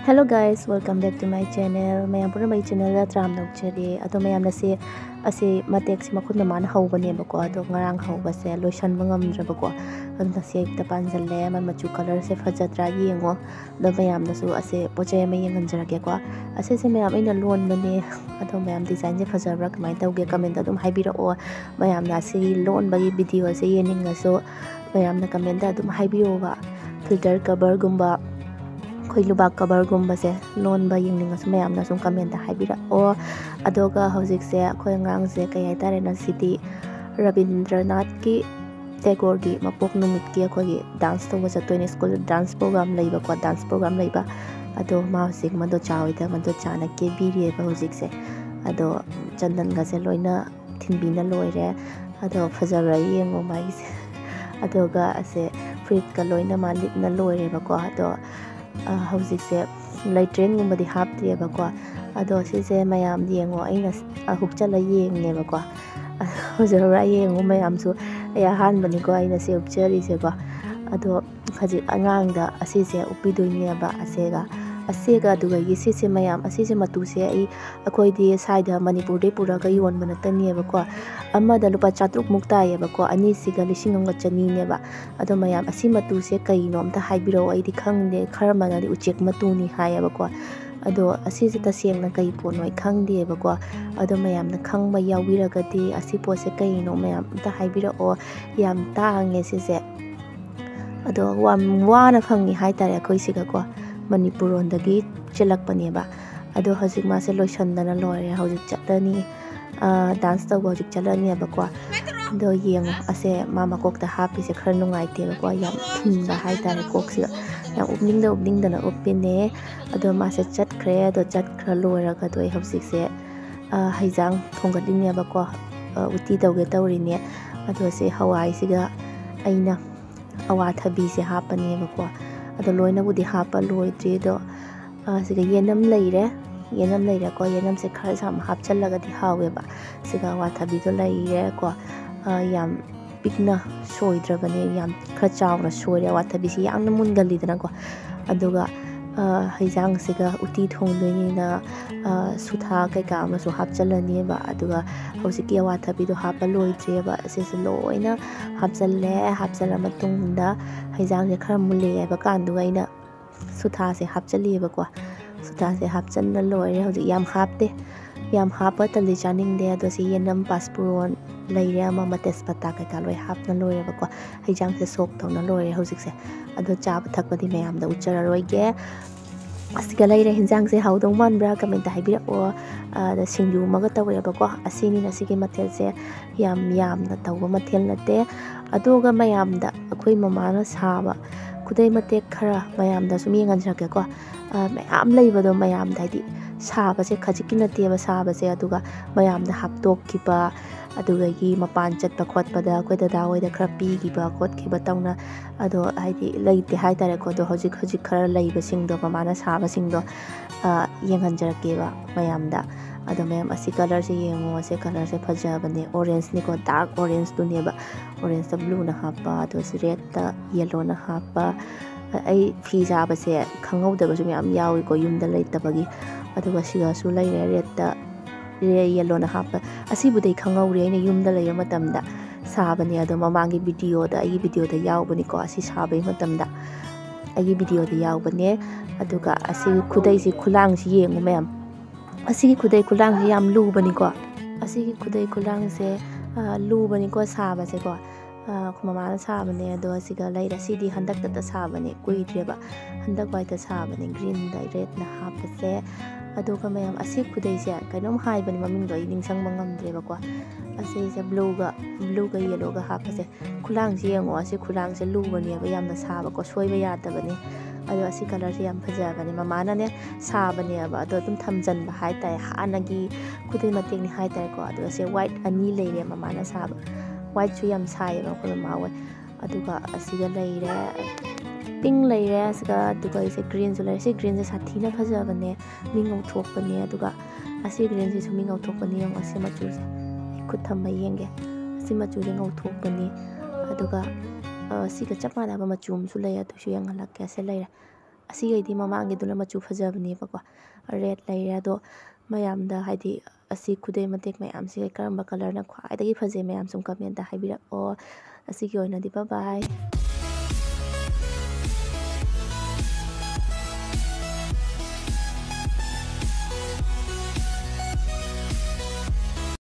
Hello guys, welcome back to my channel. Mayam pura my channel la tram nok chari. Ato mayam na se ase matek si makut naman hauba ne bako. Ato ngarang hauba se lotion mangam dra bako. Ato na se ta panjal le man machu color se fajatra yengo. Do mayam na su ase poche may yengan jara ke ko. Ase se mayam ina loan bane. Ato mayam design se fajabra kamay tawge comment adum haibira o mayam na se loan bagi video se yening na so mayam na comment adum haibiro ba. Filter cover gumba lubak cover gumba se loan ba yingning as mayam na sum comment da haibira o adoga hojik se khoi ngang se kay tare na city Rabindranath ki Tagore gi mapok numit ki khoi dance to was a school dance program leiba ko dance program leiba ado ma hojik mado chawi da mado chana ke biri ba hojik se ado chandan ga se loina thinbina loire ado fajara yengo mai se adoga ase fruit ka loina ma litna loire ba ko ado hojik se lightrain gumba di hapti ba ko ado se mayam yengo aina hukchala yengne ba ko hojara yengo mayam su ya han bani ko aina se upchari se ko ado khaji angang da ase se upidoine ba asega duga yisi se mayam asise matu se ai akoi di side manipur de pura ga yon bana tani ba ko amma da lupa chatruk mukta ye ba ko ani siga lising nga chani ne ba ado mayam asi matu se kai nom ta haibiro ai di khangde kharma na di uchek matu ni haya ba ko ado asise ta seng na kai po noi khangde ba ko ado mayam na khangba yawira ga di asi po se kai no mayam ta haibiro o yam ta nge se ado wana phangi hai tare koi siga ko Manipur ondagi chelak pane ba ado hojik ma se lotion dana lore hojik chatani dance ta hojik chalani ba ko do yeng ase mama kok ta happy se khar nungai te ba ko yam thinda hai tare kok si yam upning dana upine ado ma se chat khre do chat khra lora ga do hojik se haijang thongadine ba ko uti tawge tawrine ado se hawai siga aina awa thabi se hapani ba ko ado loina budi hapa loidri do siga yenam leire ko yenam se khar sam hapchallaga di hawe ba siga wa thabi do leire ko yam pikna soidrabane yam khar chawna soire wa thabi si yang namun gali dana ko aduga haijang siga uti thongdoini na sutha kai ka ma so hapchalani ba aduga hosiki wa thabi do hapa loidri ba se loina hapchala matungda haijang se khar mulle ba kandu aina sutha se hapchali ba ko sutha se hapchan na loire hoji yam happa tali chaning de do se yenam paspuron leire ma mates pata ka loi hapna loire ba ko haijang se sok thong na loire hojik se ado cha thakpadi mayam da uchara roige asiga leire hinjang se haudong man bra comment ta haibira o da singju maga tawe ba ko asini na sigi mathel se yam na tawa mathel na te adoga mayam da akhoi mama na saba khudei matek khara mayam da sumi ngan jake ko mayam leiba do mayam da di saba se khajikina te ba saba se aduga mayam da haptok ki ba aduga gi mapan chat pa khot pa da ko da dawai da khara pi gi ba khot ki ba tawna ado haidi leite hai tare ko do hojik khara leiba sing do mama na saba sing do yengan jake ba mayam da ado mayam asi color se yengo se color se phajabane orange ni ko dark orange tu ne ba orange ta blue na hapa to red ta yellow na hapa ai phi jaba se khangau da ba sum yam yawi ko yum da leita bagi aduga siga su lai red ta yellow na hapa asi bu dei khangau re ne yum da lei matam da sabane ado mamangi video da yaw bani ko asi sabai matam da ai video da yaw bane aduga asi khudei si khulang si yengo mayam asigi khudei khulang se yam lu bani ko asigi khudei khulang se lu bani ko saba se ko mama na saba ne ado asiga leira sidi handak ta saba ne kuidreba handak wai ta saba ne green da red na hapa se ado ka mayam asi khudei se kainom hai bani maming do ining sang mangam dreba ko asi se blue ga yellow ga hapa se khulang se yengo asi khulang se lu bani ba yam na saba ko soi ba yada bani ado asi color se yam phajabane mama na ne sabane ba ado tum thamjan ba hai tai hanagi khudei matek ni hai tai ko ado se white ani leire mama na saba white chu yam sai ba ko ma wa aduga asiga leire pink leire asiga aduga se green su leire se green se sathina phajabane mingau thokpane aduga asi green se mingau thokpane yam asi machu se khut thamba yenge asi machu se ngau thokpane aduga siga chapana ba machum su leya to su yang halak ke se leire ꯑꯁꯤꯒꯩꯗꯤ ꯃꯃꯥꯡꯒꯤꯗꯨꯅ ꯃꯆꯨ ꯐꯖꯕꯅꯦꯕꯀꯣ rate ꯂꯩꯔꯦ ꯑꯗꯣ ꯃꯌꯥꯝꯗ ꯍꯥꯏꯗꯤ ꯑꯁꯤ ꯈꯨꯗꯩ ꯃꯇꯦꯛ ꯃꯌꯥꯝꯁꯤꯒ ꯀꯔꯝꯕ ꯀꯂꯔꯅ ꯈ꯭ꯋꯥꯏꯗꯒꯤ ꯐꯖꯩ ꯃꯌꯥꯝ ꯁꯨꯝ ꯀꯃꯦꯟꯇ ꯍꯥꯏꯕꯤꯔꯛꯑꯣ꯫ ꯑꯁꯤꯒꯤ ꯑꯣꯏꯅꯗꯤ ꯕꯥꯏ ꯕꯥꯏ꯫